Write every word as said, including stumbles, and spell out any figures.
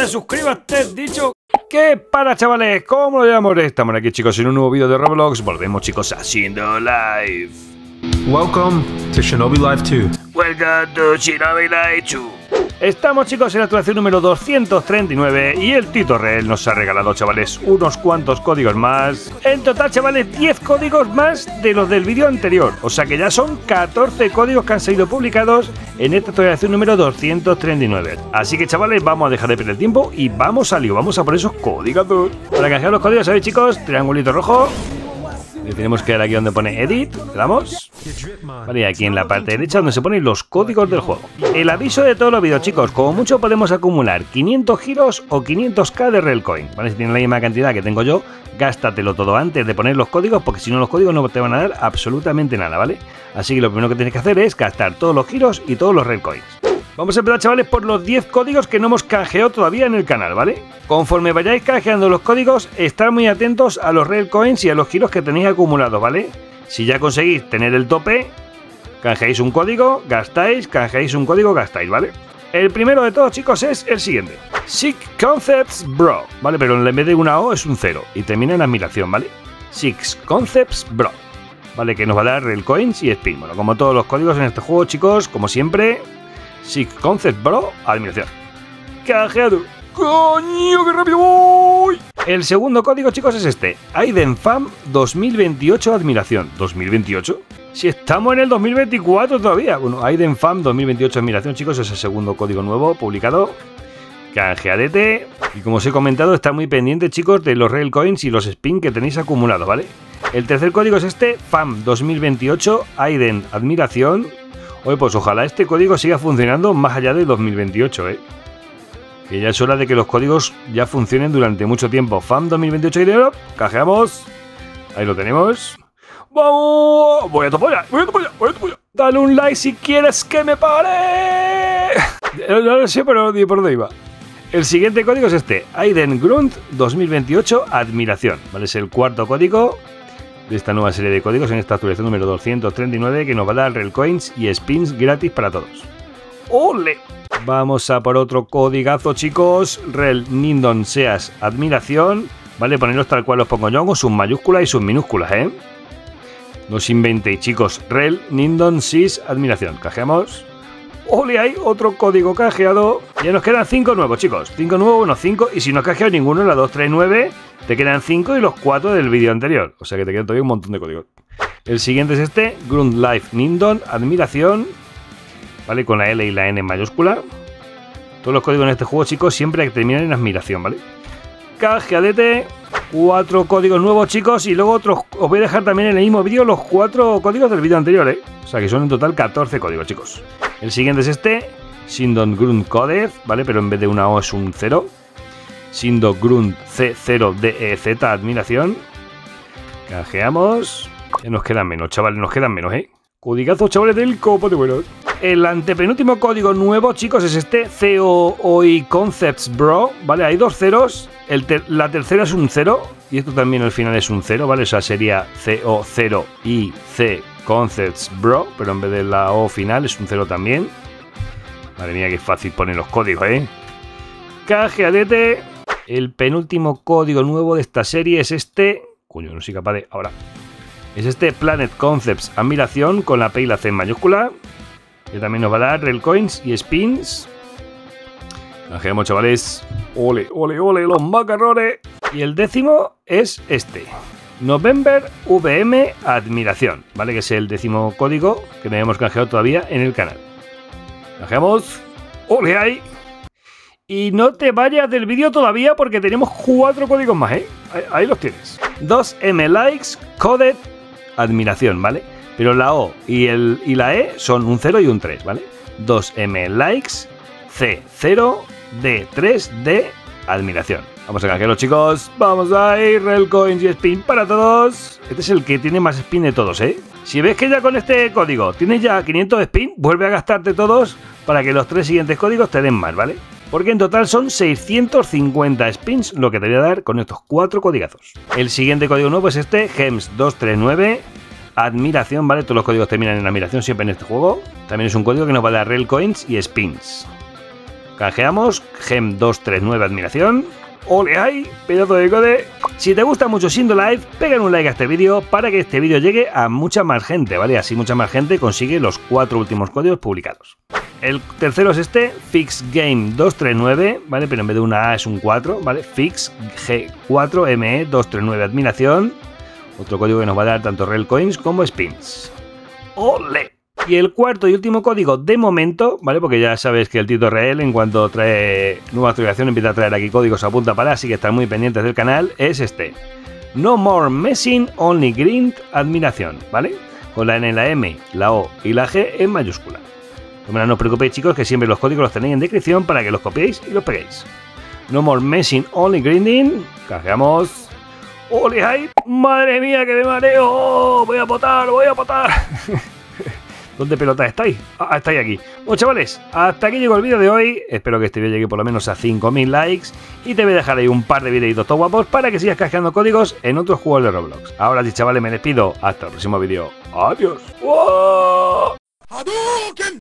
chavales, suscríbete, dicho. ¿Qué para, chavales? ¿Cómo lo llamamos? Estamos aquí, chicos, en un nuevo vídeo de Roblox. Volvemos, chicos, a Shindo Live. Welcome to Shinobi Live two. Welcome to Shinobi Live two. Estamos, chicos, en la actualización número doscientos treinta y nueve y el Tito Rel nos ha regalado, chavales, unos cuantos códigos más. En total, chavales, diez códigos más de los del vídeo anterior. O sea que ya son catorce códigos que han sido publicados en esta actualización número doscientos treinta y nueve. Así que, chavales, vamos a dejar de perder tiempo y vamos a lío. Vamos a por esos códigos. Para canjear los códigos, ¿sabéis, chicos? Triangulito rojo. Le tenemos que dar aquí donde pone Edit, le damos. Vale, y aquí en la parte derecha donde se ponen los códigos del juego. El aviso de todos los vídeos, chicos, como mucho podemos acumular quinientos giros o quinientos k de Relcoin. Vale, si tienes la misma cantidad que tengo yo, gástatelo todo antes de poner los códigos, porque si no los códigos no te van a dar absolutamente nada, ¿vale? Así que lo primero que tienes que hacer es gastar todos los giros y todos los Relcoins. Vamos a empezar, chavales, por los diez códigos que no hemos canjeado todavía en el canal, ¿vale? Conforme vayáis canjeando los códigos, estad muy atentos a los Relcoins y a los giros que tenéis acumulados, ¿vale? Si ya conseguís tener el tope, canjeáis un código, gastáis, canjeáis un código, gastáis, ¿vale? El primero de todos, chicos, es el siguiente. Sick Concepts Bro, ¿vale? Pero en vez de una O es un cero y termina en admiración, ¿vale? Six Concepts Bro, ¿vale? Que nos va a dar Relcoins y Spin. Bueno, como todos los códigos en este juego, chicos, como siempre... Sick Concept Bro, admiración. Canjeado. ¡Coño, qué rápido voy! El segundo código, chicos, es este. Aiden Fam dos mil veintiocho, admiración. ¿dos mil veintiocho? Si estamos en el dos mil veinticuatro todavía. Bueno, Aiden Fam dos mil veintiocho, admiración, chicos, es el segundo código nuevo publicado. Canjeadete. Y como os he comentado, está muy pendiente, chicos, de los Relcoins y los Spin que tenéis acumulados, ¿vale? El tercer código es este. Fam dos mil veintiocho, Aiden, admiración. Oye, pues ojalá este código siga funcionando más allá del dos mil veintiocho, ¿eh? Que ya es hora de que los códigos ya funcionen durante mucho tiempo. Fam dos mil veintiocho y de oro, cajeamos. Ahí lo tenemos. ¡Vamos! Voy a tu polla, voy a tu polla, voy a tu polla. Dale un like si quieres que me pare. No lo sé, pero ni por dónde iba. El siguiente código es este. Aiden Grunt dos mil veintiocho, admiración. ¿Vale? Es el cuarto código de esta nueva serie de códigos en esta actualización número doscientos treinta y nueve que nos va a dar Relcoins y Spins gratis para todos. ¡Ole! Vamos a por otro codigazo, chicos. Rel Nindon Seas admiración. Vale, ponerlos tal cual los pongo yo con sus mayúsculas y sus minúsculas, ¿eh? No os inventéis, chicos. Rel Nindon Seas admiración. Cajeamos. ¡Ole! Hay otro código canjeado. Ya nos quedan cinco nuevos, chicos. cinco nuevos, bueno, cinco. Y si no has canjeado ninguno en la dos tres nueve... te quedan cinco y los cuatro del vídeo anterior. O sea que te quedan todavía un montón de códigos. El siguiente es este. Grunt Life Nindon. Admiración. ¿Vale? Con la L y la N en mayúscula. Todos los códigos en este juego, chicos, siempre terminan en admiración, ¿vale? Canjeadete. Cuatro códigos nuevos, chicos. Y luego otros. Os voy a dejar también en el mismo vídeo los cuatro códigos del vídeo anterior, ¿eh? O sea que son en total catorce códigos, chicos. El siguiente es este. Shindon Grunt Coded. ¿Vale? Pero en vez de una O es un cero. Shindo Grunt C cero D E Z, admiración. Canjeamos. Ya nos quedan menos, chavales, nos quedan menos, ¿eh? Codigazos, chavales, del copo de buenos. El antepenúltimo código nuevo, chicos, es este. C O O I Concepts Bro, ¿vale? Hay dos ceros. El ter la tercera es un cero. Y esto también al final es un cero, ¿vale? O sea, sería C O cero I C Concepts Bro. Pero en vez de la O final es un cero también. Madre mía, qué fácil poner los códigos, ¿eh? Canjeadete. El penúltimo código nuevo de esta serie es este. Coño, no soy capaz de. Ahora. Es este Planet Concepts admiración con la P y la C en mayúscula. Que también nos va a dar Relcoins y Spins. Canjeamos, chavales. Ole, ole, ole, los macarrones. Y el décimo es este. November V M admiración. ¿Vale? Que es el décimo código que no hemos canjeado todavía en el canal. Canjeamos. Ole, ahí. Y no te vayas del vídeo todavía porque tenemos cuatro códigos más, ¿eh? Ahí, ahí los tienes. dos M likes, coded, admiración, ¿vale? Pero la O y, el, y la E son un cero y un tres, ¿vale? dos M likes, C cero, D tres, D, admiración. Vamos a canjearlo, chicos. Vamos a ir, Relcoins y Spin para todos. Este es el que tiene más Spin de todos, ¿eh? Si ves que ya con este código tienes ya quinientos Spin, vuelve a gastarte todos para que los tres siguientes códigos te den más, ¿vale? Porque en total son seiscientos cincuenta spins lo que te voy a dar con estos cuatro codigazos. El siguiente código nuevo es este, Gems dos tres nueve, admiración, ¿vale? Todos los códigos terminan en admiración siempre en este juego. También es un código que nos va a dar Relcoins y Spins. Canjeamos, Gem dos tres nueve admiración. ¡Ole ahí! Pedazo de code. Si te gusta mucho Shindo Life, pega un like a este vídeo para que este vídeo llegue a mucha más gente, ¿vale? Así mucha más gente consigue los cuatro últimos códigos publicados. El tercero es este, Fix Game dos tres nueve, ¿vale? Pero en vez de una A es un cuatro, ¿vale? Fix G cuatro M E dos tres nueve admiración. Otro código que nos va a dar tanto Rel Coins como Spins. ¡Ole! Y el cuarto y último código de momento, ¿vale? Porque ya sabes que el Tito Reel, en cuanto trae nueva actualización, empieza a traer aquí códigos a punta para, así que están muy pendientes del canal, es este. No More Messing, Only Grind, admiración, ¿vale? Con la N, la M, la O y la G en mayúscula. No os preocupéis, chicos, que siempre los códigos los tenéis en descripción para que los copiéis y los peguéis. No More Messing, Only Grinding, cargamos. ¡Ole, ay! ¡Madre mía, que me mareo! ¡Voy a potar, voy a potar! ¿Dónde pelota estáis? Ah, estáis aquí. Bueno, chavales, hasta aquí llegó el vídeo de hoy. Espero que este vídeo llegue por lo menos a cinco mil likes. Y te voy a dejar ahí un par de videitos todos guapos para que sigas canjeando códigos en otros juegos de Roblox. Ahora sí, chavales, me despido. Hasta el próximo vídeo. Adiós. ¡Wow!